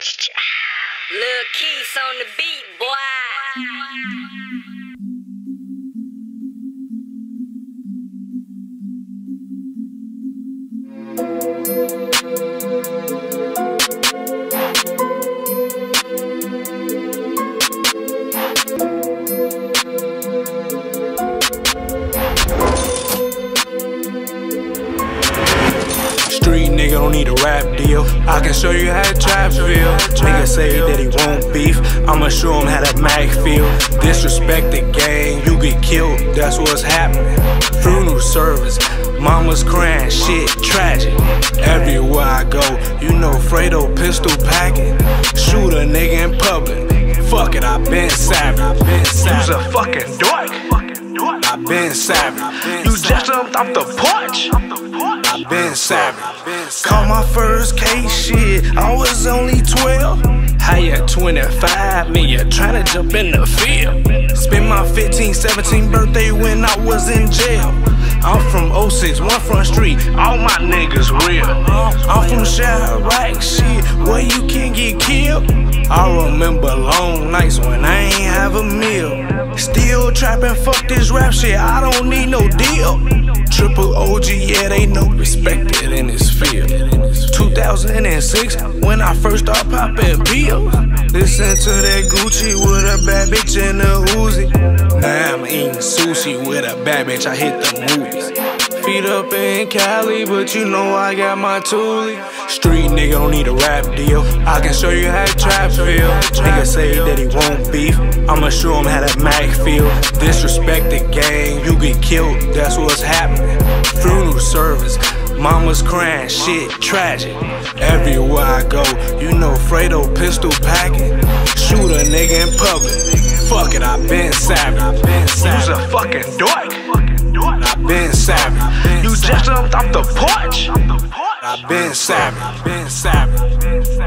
Lil' Keys on the beat, boy. Street nigga don't need a rap deal. I can show you how traps feel. Nigga say that he won't beef, I'ma show him how that Mac feel. Disrespect the gang, you get killed, that's what's happening. Funeral service, mama's crying, shit tragic. Everywhere I go, you know Fredo pistol packing. Shoot a nigga in public, fuck it, I been savage. You's a fucking dork, I been savage. You just jumped off the porch, I been savage. Caught my first case, shit, I was only 12. How you 25, me, you tryna jump in the field. Spent my 15, 17 birthday when I was in jail. I'm from 06, one front street, all my niggas real. I'm from Chirac, shit, where you can get killed. I remember long nights when I ain't have a meal. Still trapping, fuck this rap shit, I don't need no deal. Triple OG, yeah, they know respected in this field. 2006, when I first started popping pills. Listen to that Gucci with a bad bitch in a Uzi. Now I'm eating sushi with a bad bitch, I hit the movies. Feet up in Cali, but you know I got my toolie. Street nigga don't need a rap deal. I can show you how traps feel. Nigga say that he won't beef, I'ma show him how that Mac feel. Disrespect the gang, you get killed, that's what's happening. Funeral service, mama's crying, shit tragic. Everywhere I go, you know Fredo pistol packing. Shoot a nigga in public, fuck it, I been savage. You's a fucking dork, I been savage. You just jumped off the porch, I been savage.